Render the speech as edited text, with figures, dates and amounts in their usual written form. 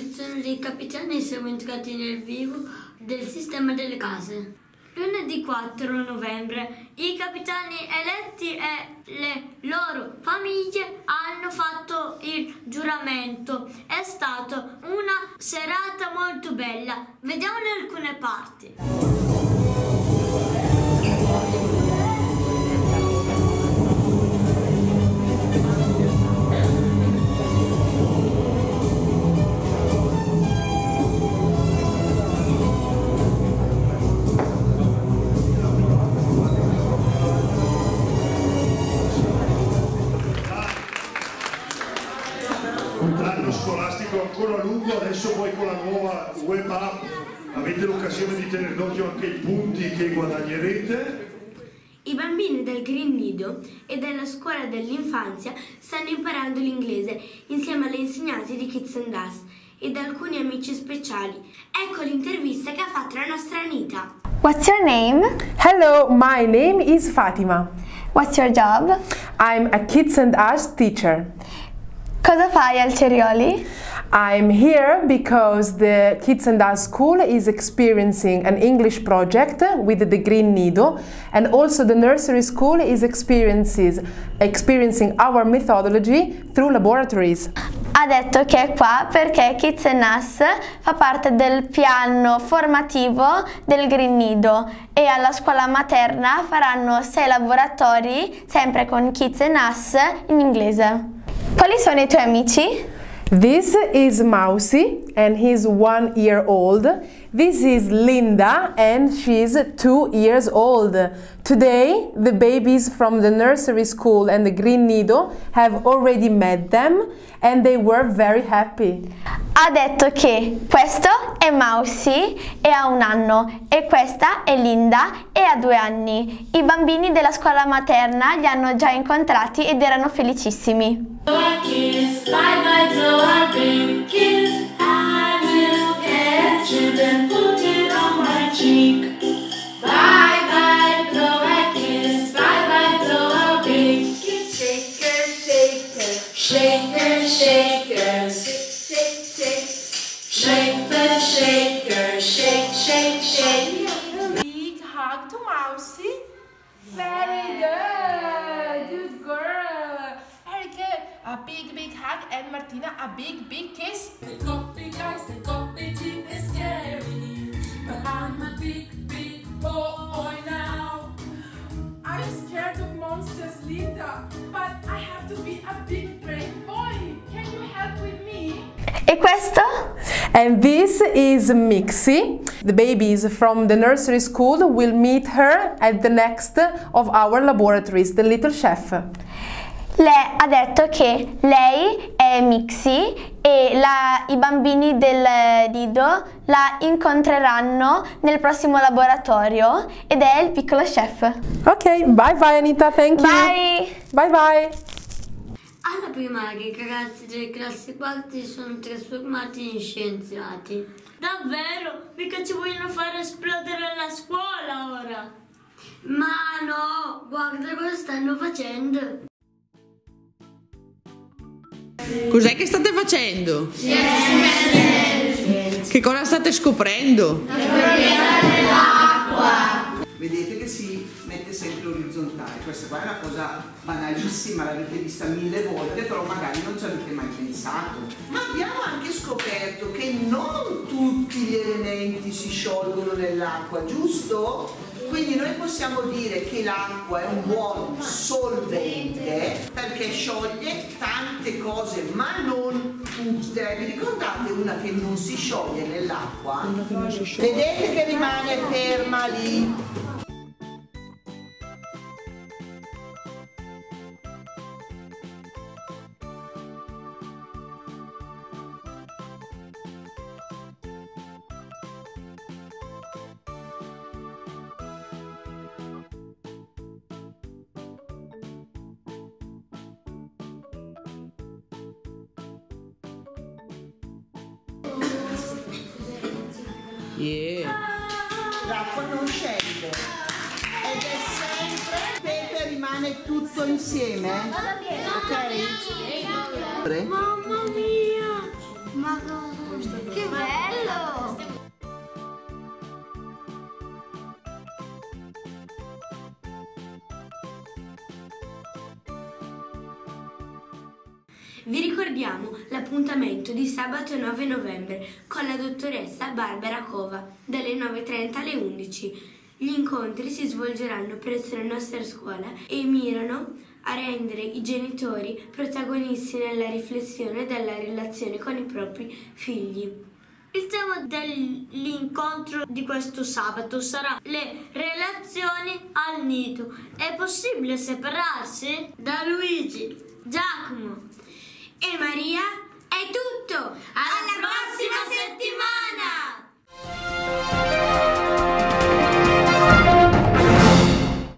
l'elezione dei capitani siamo entrati nel vivo del sistema delle case. Lunedì 4 novembre i capitani eletti e le loro famiglie hanno fatto il giuramento. È stata una serata molto bella. Vediamone alcune parti. Un anno scolastico ancora lungo, adesso poi con la nuova web app avete l'occasione di tenere d'occhio anche i punti che guadagnerete. I bambini del Green Nido e della scuola dell'infanzia stanno imparando l'inglese insieme alle insegnanti di Kids and Us e da alcuni amici speciali. Ecco l'intervista che ha fatto la nostra Anita. What's your name? Hello, my name is Fatima. What's your job? I'm a Kids and Us teacher. Cosa fai al Cerioli? I'm here because the Kids and Us school is experiencing an English project with the Green Nido, and also the nursery school is experiencing our methodology through laboratories. Ha detto che è qua perché Kids and Us fa parte del piano formativo del Green Nido e alla scuola materna faranno 6 laboratori sempre con Kids and Us in inglese. Quali sono i tuoi amici? This is Mausi and he's 1 year old. This is Linda and she's 2 years old. Today the babies from the nursery school and the Green Nido have already met them and they were very happy. Ha detto che questo è Mausi e ha 1 anno e questa è Linda e ha 2 anni. I bambini della scuola materna li hanno già incontrati ed erano felicissimi. Shaker, shaker, shake the shaker, shake, shake, shake. Big hug to Mausi. Very good, good girl. Very good. A big hug, and Martina, a big kiss. They got big eyes, they got big teeth, they're scary. But I'm a big boy now. I'm scared of monsters, Linda, but I have to be a big brave boy. Can you help with me? E questo? And this is Mixie. The babies from the nursery school will meet her at the next of our laboratories, the Little Chef. Lei ha detto che lei è Mixie e i bambini del Nido la incontreranno nel prossimo laboratorio ed è il piccolo chef. Ok, bye bye Anita, thank you. Bye. Bye bye. Alla primaria i ragazzi delle classi quarti sono trasformati in scienziati. Davvero? Mica ci vogliono fare esplodere la scuola ora? Ma no, guarda cosa stanno facendo. Cos'è che state facendo? Che cosa state scoprendo? La proprietà dell'acqua. Vedete che si mette sempre orizzontale, questa qua è una cosa banalissima, l'avete vista 1000 volte, però magari non ci avete mai pensato. Ma abbiamo anche scoperto che non tutti gli elementi si sciolgono nell'acqua, giusto? Quindi noi possiamo dire che l'acqua è un buon solvente perché scioglie tante cose, ma non tutte. Vi ricordate una che non si scioglie nell'acqua? Vedete che rimane ferma lì? Yeah. L'acqua non scende ed è sempre, Pepe, rimane tutto insieme, ok? Mamma mia! Ma che bello! Vi ricordiamo l'appuntamento di sabato 9 novembre con la dottoressa Barbara Cova dalle 9:30 alle 11. Gli incontri si svolgeranno presso la nostra scuola e mirano a rendere i genitori protagonisti nella riflessione della relazione con i propri figli. Il tema dell'incontro di questo sabato sarà le relazioni al nido. È possibile separarsi? Da Luigi, Giacomo E Maria